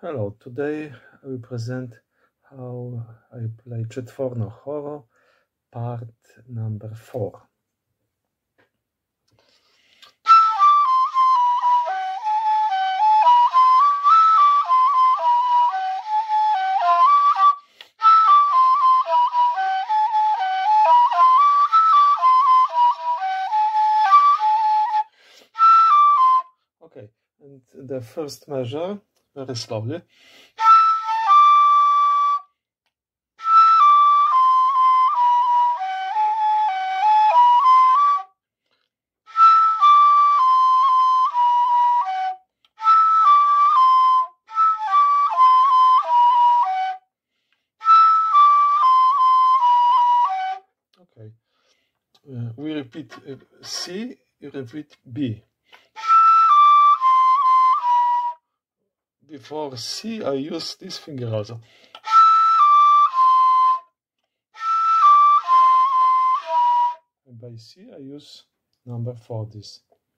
Hello, today I will present how I play Chetvorno horo, part number 4. Okay, and the first measure, very slowly. Okay, we repeat C, you repeat B. Before C, I use this finger also. And by C, I use number 4, this.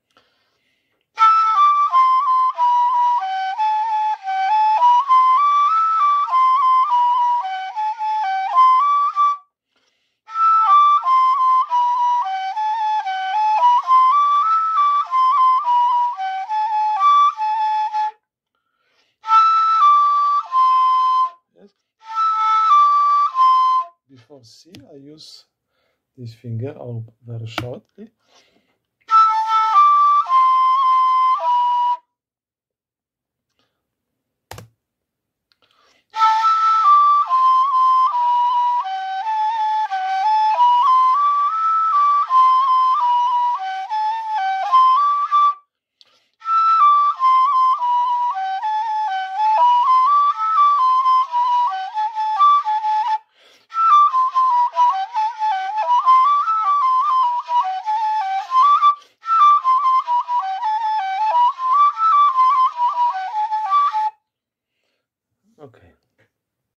Before C, I use this finger or very shortly. Okay.